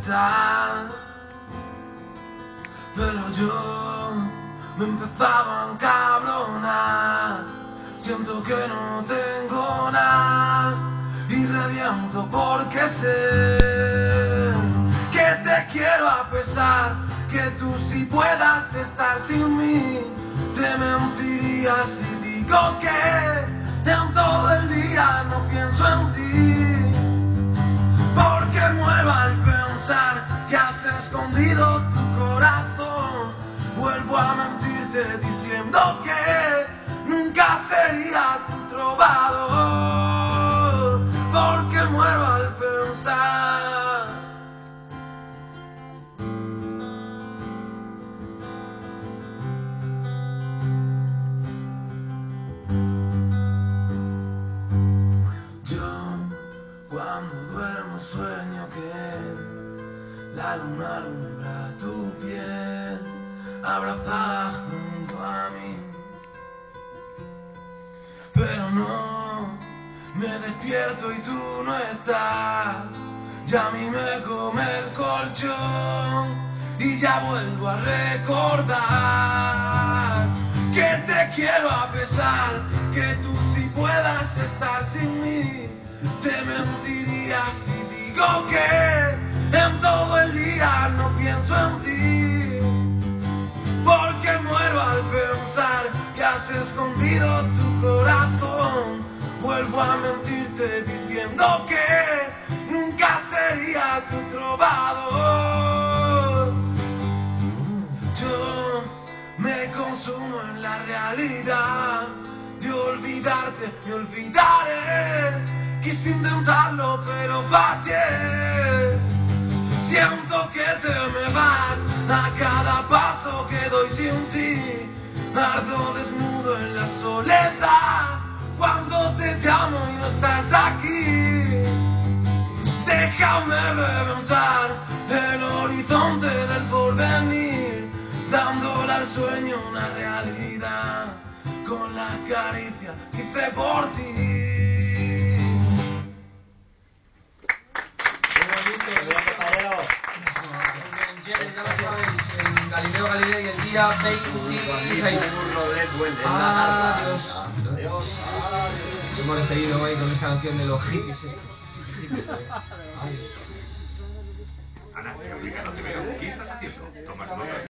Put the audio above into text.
mitad. Pero yo me empezaba a encabronar. Siento que no tengo nada y reviento porque sé que te quiero a pesar que tú sí puedas estar sin mí. Te mentiría si digo que en todo el día no pienso en ti, porque muero al pensar que has escondido tu corazón. Vuelvo a mentirte diciendo que nunca sería tu trovador, porque muero al pensar. Yo cuando duermo sueño que la luna alumbra tu piel abrazada junto a mí, pero no me despierto y tú no estás. Ya a mí me come el colchón y ya vuelvo a recordar que te quiero a pesar que tú sí puedas estar sin mí. Te mentiría si digo que en todo el día no pienso en ti, porque muero al pensar que has escondido tu corazón. Vuelvo a mentirte diciendo que nunca sería tu trovador. Yo me consumo en la realidad de olvidarte, me olvidaré. Quise intentarlo pero fallé. Siento que te me vas a cada paso que doy sin ti. Ardo desnudo en la soledad cuando te llamo y no estás aquí. Déjame reventar el horizonte del porvenir, dándole al sueño una realidad con la caricia que hice por ti. Ya lo sabéis, en Galileo Galilei el día 26. Adiós. Hemos despedido hoy con esta canción de los hippies estos. Ana, qué complicado te veo. ¿Qué estás haciendo? ¿Tomas notas?